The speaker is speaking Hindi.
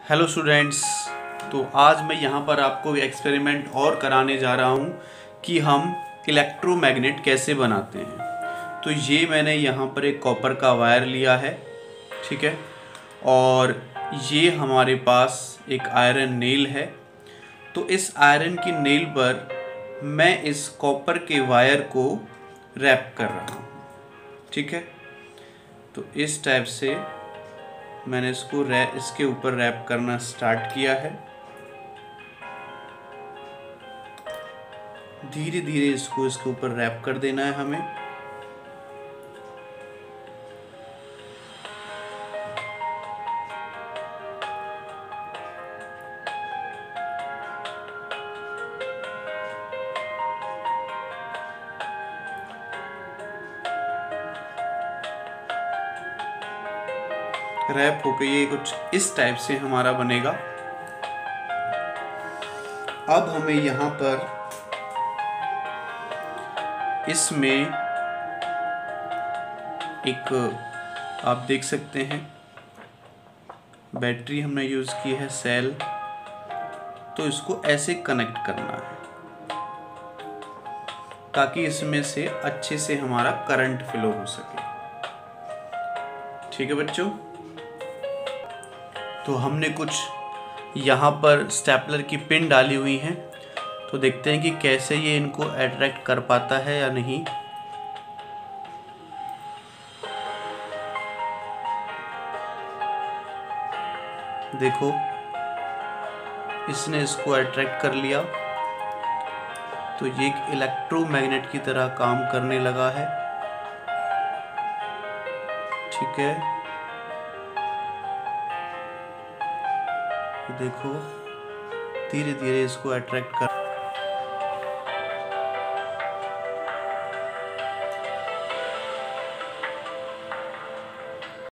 Hello students. तो आज मैं यहाँ पर आपको एक्सपेरिमेंट और कराने जा रहा हूँ कि हम इलेक्ट्रोमैग्नेट कैसे बनाते हैं। तो ये मैंने यहाँ पर एक कॉपर का वायर लिया है, ठीक है, और ये हमारे पास एक आयरन नेल है। तो इस आयरन की नेल पर मैं इस कॉपर के वायर को रैप कर रहा हूँ, ठीक है। तो इस टाइप से मैंने इसके ऊपर रैप करना स्टार्ट किया है। धीरे धीरे इसको इसके ऊपर रैप कर देना है हमें। रैप होके ये कुछ इस टाइप से हमारा बनेगा। अब हमें यहाँ पर इसमें एक आप देख सकते हैं बैटरी हमने यूज़ की है, सेल। तो इसको ऐसे कनेक्ट करना है ताकि इसमें से अच्छे से हमारा करंट फ्लो हो सके, ठीक है बच्चों। तो हमने कुछ यहाँ पर स्टेपलर की पिन डाली हुई हैं, तो देखते हैं कि कैसे ये इनको अट्रैक्ट कर पाता है या नहीं। देखो, इसने इसको अट्रैक्ट कर लिया, तो ये एक इलेक्ट्रोमैग्नेट की तरह काम करने लगा है, ठीक है। देखो, धीरे धीरे इसको अट्रैक्ट कर